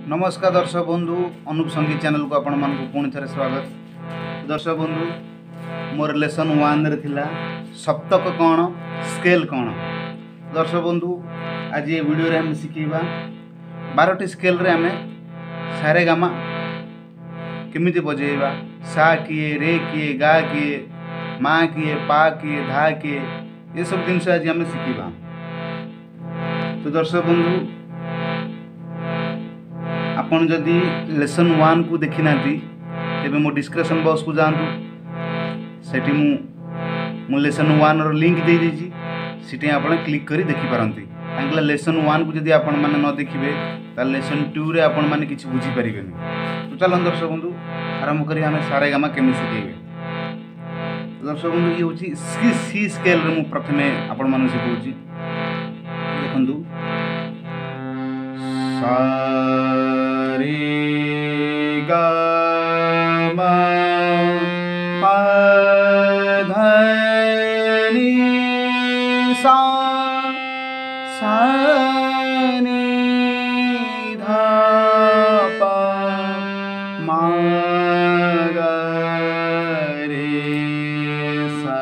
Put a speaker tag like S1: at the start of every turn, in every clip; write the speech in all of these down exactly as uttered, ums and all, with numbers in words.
S1: नमस्कार दर्शक बंधु, अनूप संगीत चैनल को आपण मान पुणी थे स्वागत। दर्शक बंधु, मोर लेसन वन रे थिला सप्तक कौन स्केल कौन। दर्शक बंधु, आज ये वीडियो रे हम शिखिबा बारह स्केल रे हमें सारे गामा केमिति बजेबा, सा किए, रे किए, गा किए, माँ किए, पा किए, धा किए, ये सब जिनस आज हमें शिखिबा। तो दर्शक बंधु, आपन जदि लेसन वन को देखी ना तेरे मो डिस्क्रिप्शन बॉक्स को जातु, सेठी मु मु लेसन वन रो लिंक दे दीजी, सीटे आप क्लिक करी देखि पारंती। कांकला लेसन वन को जदि आपण माने न देखिबे ता लेसन टू रे आपण माने किछि बुझी परिबेनी। तो चलन दर्शक बंधु, आरंभ करी हमें सारे गामा केमि सिखेबे। दर्शक बंधु, ये होची सी सी स्केल रे मु प्रथमे आपण माने सिखौची। देखंतु सा रे गा मा पा धा नी सा सा नी धा पा मा गा रे सा।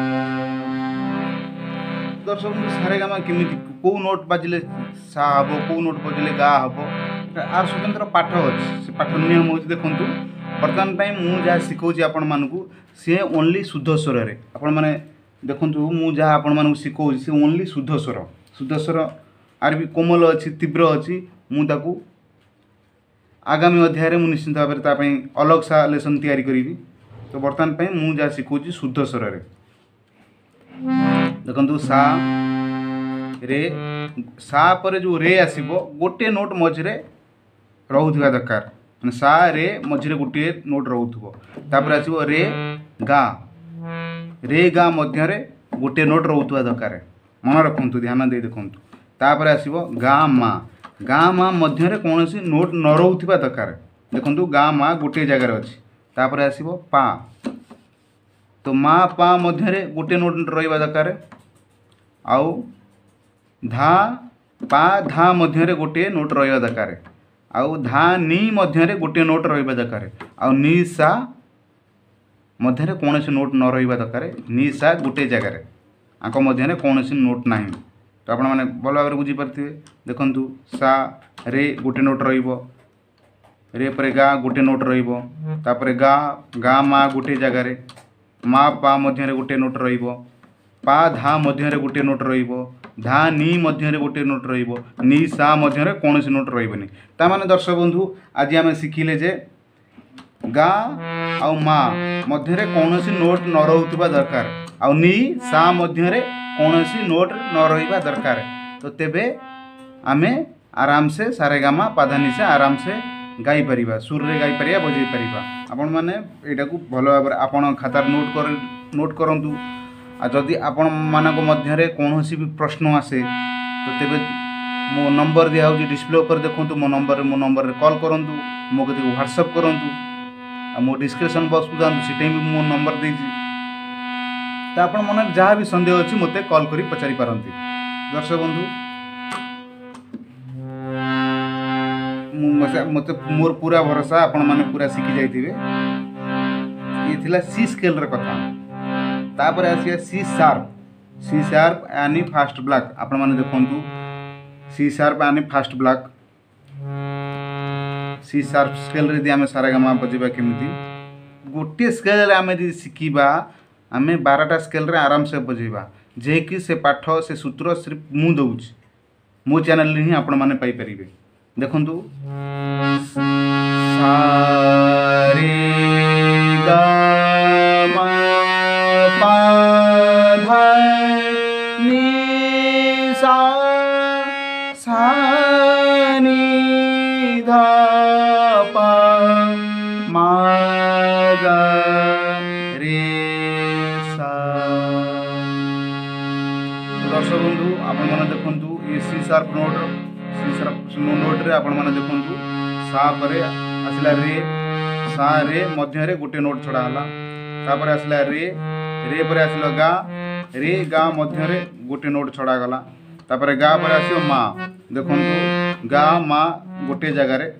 S1: दर्शक बंधु, सारे गामा केमिति को नोट बाजिले सा हबो, को नोट बाजिले गा हबो, आर स्वतंत्र पाठ अच्छे। से पाठ नियम हो देखु। बर्तमान टाइम मुझे जहाँ शिखौची आपण मानकू सी ओनली शुद्ध स्वर रे आपण माने देखु। मुझे जहाँ आपण मानकू शिखौची सी ओनली शुद्ध स्वर। शुद्ध स्वर आर भी कोमल अच्छी, तीव्र अच्छी। मुझे आगामी अध्याय में निश्चित भाव में अलग सा लेसन तैयारी करी। तो बर्तमान टाइम मुझे जहाँ शिखौची शुद्ध स्वर रे देखु। सा रे, सा पर जो रे आसीबो गोटे नोट मझे रोथुवा दरकार, माने सा रे मझे गोटे नोट रोथुबो। तापर आसीबो रे गा, रे गा मध्य रे गोटे नोट रोथुवा दरकार। मन रखंतु, ध्यान दे देखंतु। तापर आसीबो गा मा, गा मा मध्य रे कोनोसी नोट न रोथुवा दरकार। देखंतु गा मा गोटे जगह रे अछि। तापर आसीबो पा, तो मा पा मध्य रे गोटे नोट रहिबा दरकार। आउ धा पा धा मध्य रे गोटे नोट रहिबा दरकार। आउ धा नी मध्य रे गोटे नोट रहिबा दरकार। आउ नी सा मध्य रे कोनोसी नोट न रहिबा दरकार। नी सा गोटे जगह रे, आंक मध्य रे कोनोसी नोट नाही। तो आपण माने भल भाबरे बुझी परथिबे। देखंतु सा रे गोटे नोट रहिबो, रे परे गा गोटे नोट रहिबो, तापरे गा गा मा गोटे जगह रे, मा पा मध्य रे गोटे नोट रहिबो, पा धा मध्य रे गोटे नोट रहिबो, धा नी मध्य रे गोटे नोट रहिबो, नी सा मध्य रे कोनोसी नोट रहिबनी। ता माने दर्शक बंधु, आज आमे सिखिले जे गा आउ मा मध्य रे कोनोसी नोट न रहउतबा दरकार, आउ नी सा मध्य रे कोनोसी नोट न रहिबा दरकार। तो तेबे आमे आराम से सारे गामा पाधानी से आराम से गाई परिबा, सुर रे गाई परिबा, बजै परिबा। आपण माने एटा को भलो भाबरे आपण खातार नोट कर नोट करंतु। आ जदि आपण मानक मध्य कौन भी प्रश्न आसे तो तेबे मो नंबर दिया हो डिस्प्ले ऊपर देखंतु। मो नंबर मो नंबर रे कॉल करंतु, मो कति व्हाट्सएप करंतु। आ मो डिस्क्रिप्शन बॉक्स को जांतु, सिटे भी मो नंबर देछि। त आपण मन जहाँ भी संदेह अछि मते कॉल करी पचारि पारंती। दर्शक बंधु, मते मोर पूरा भरोसा आपण माने पूरा सिखि जाइथिबे। ये थिला सी स्केल रे कथा। तापर आसिया सी शार्प। सी शार्प यानी फास्ट ब्लॉक। आपण माने देखंतु सी शार्प यानी fast block. C sharp scale रे दि आमे सारे गामा बजेबा केमिति। गोटे स्केल रे आमे दि सिखिबा, आमे बारह स्केल रे आराम से बजेबा। जे कि से पाठ से सूत्र सिर्फ मु दउछि, मो चैनल रे ही आपण माने पाई परिबे। देखंतु सा रे गा मा पा धा नी सा सा नी धा पा मा गा रे सा। दर्शक बंधु, आपण माने देखंतु ये C sharp note, C sharp note रे आपण माने देखंतु सा परे आसला रे, सा रे मध्य रे गोटे नोट छड़ा हला। तापर आसला रे, रे पर आसला गा, रे गा मध्य रे गोटे नोट छड़ा गला। तापर गा पर आसियो मा। देखंतु गा मा गोटे जगह रे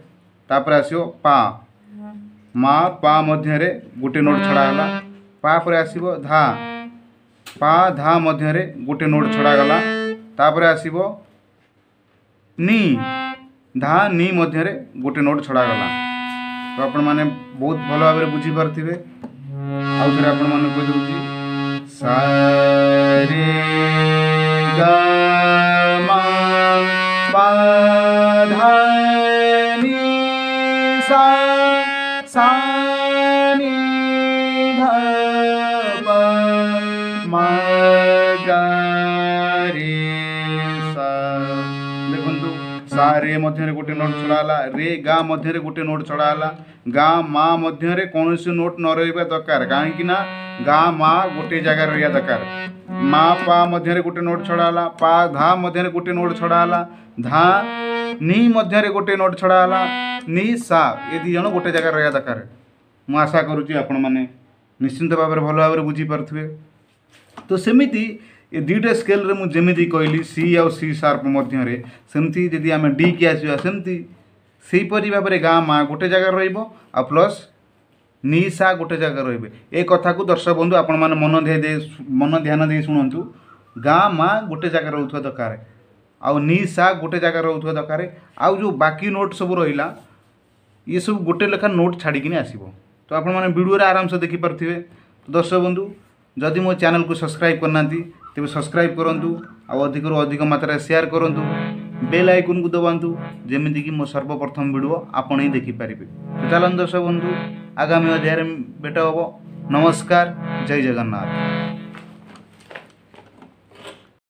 S1: तापर आसियो पा मा पा मध्य रे गोटे नोट छड़ा गला पा पर आसिबो धा पा धा मध्य रे गोटे नोट छड़ा गला तापर आसिबो नी धा नी मध्य रे गोटे नोट छड़ा गला। तो आपण माने बहुत भल भाव में बुझी पार्थिबे। आउ थरे आपण माने कहि दउची सा रे गा मा पा धा नी सा सा नी धा पा मा गा रे सा। देखंतु सा रे मध्य रे गोटे नोट छड़ाला रे गा मध्य रे गोटे नोट छड़ाला गा मा मध्य रे कौनसी नोट न रहिबा दरकार काहेकि ना गा मा गोटे जगह रहिया दरकार। मा पा मध्य रे गोटे नोट छड़ाला पा धा मध्य रे गोटे नोट छड़ाला धा नी मध्य रे गोटे नोट छड़ाला नी सा ये दी जण गोटे जगह रहिया दरकार। मु आशा करूची आपण माने निश्चिंत भाव में भल भाव में बुझी पार्थिबे। तो सेमिति ये दुईटा स्केल रे मु जेमिति कहली सी आउ सी शार्प मध्य रे सेमती जदि आमे डी के आसीबा सेमती सेही परि भाव में गा मा गोटे जगह रहिबो आ प्लस नी सा गोटे जगह रहिबे। ए कथा को दर्शक बंधु आपण माने मन ध्यान दे मन ध्यान दे सुनंतु गा मा गोटे जगह रहउथवा दरकार आउ नी सा गोटे जगह रहउथवा दरकार आउ जो बाकी नोट सब रहिला ये सब गोटे लेखा नोट छाड़ी किने आसीबो। तो आपण माने वीडियो रे आराम से देखि पारथिबे। तो दर्शक बंधु जदि मो चैनल को सब्सक्राइब करनांती तेबे सब्सक्राइब करंतु आ अधिक रु अधिक मात्रा शेयर करंतु बेल आइकन को दबांतु जेमिति कि मो सर्वप्रथम वीडियो आपण ही देखि पारिबे। तो चलन दर्शक बंधु आगामी अध्याय रे भेट हबो। नमस्कार, जय जगन्नाथ।